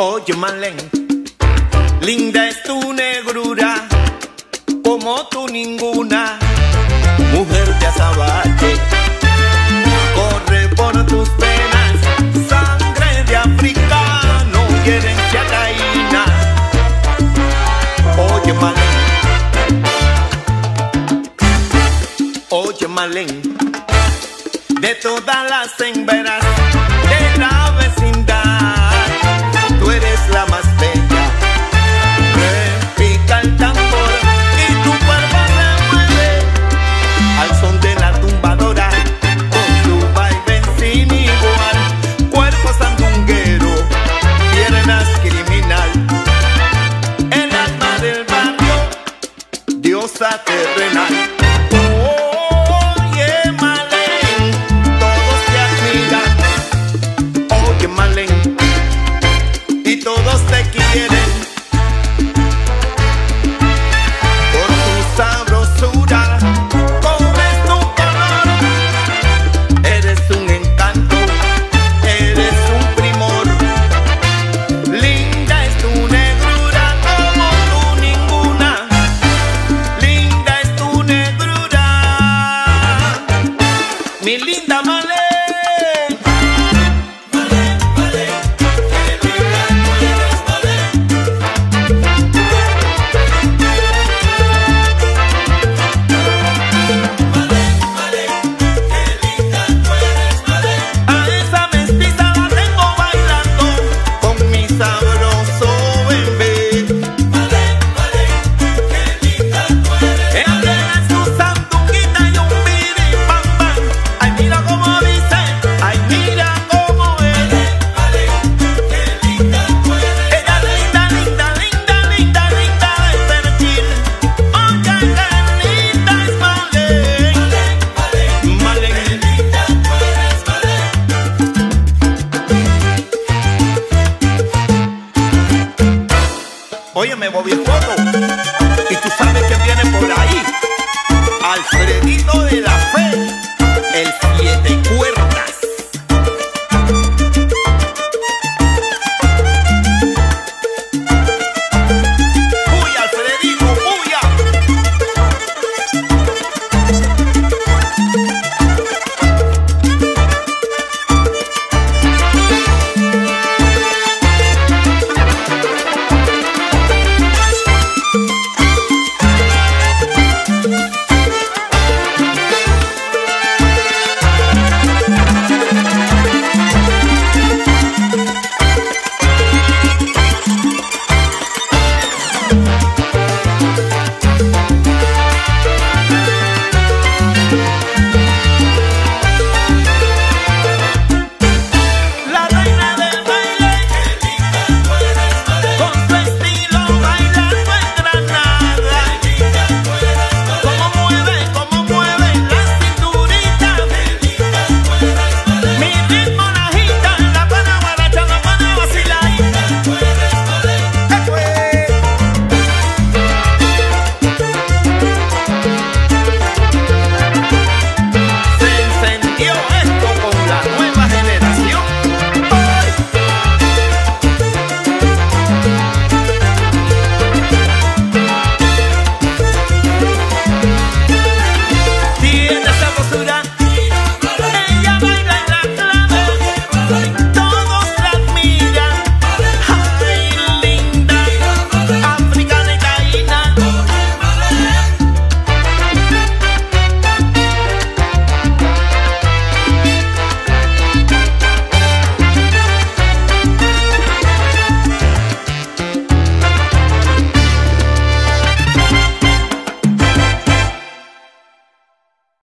Oye, Marlene, linda es tu negrura, como tú ninguna mujer de azabache. Corre por tus venas sangre de africano y herencia taína. Oye, Marlene, oye, Marlene, de todas las hembras de la vecindad, tú eres la más bella. Repica el tambor y tu cuerpo se mueve al son de la tumbadora, con su baile sin igual. Cuerpo sandunguero, piernas criminal, el alma del barrio, diosa terrenal. Todos te quieren por tu sabrosura, cobres tu color. Eres un encanto, eres un primor. Linda es tu negrura, como tú ninguna. Linda es tu negrura, mi linda Marlene. Óyeme, Bobby Escoto, y tú sabes que viene por ahí Alfredito de la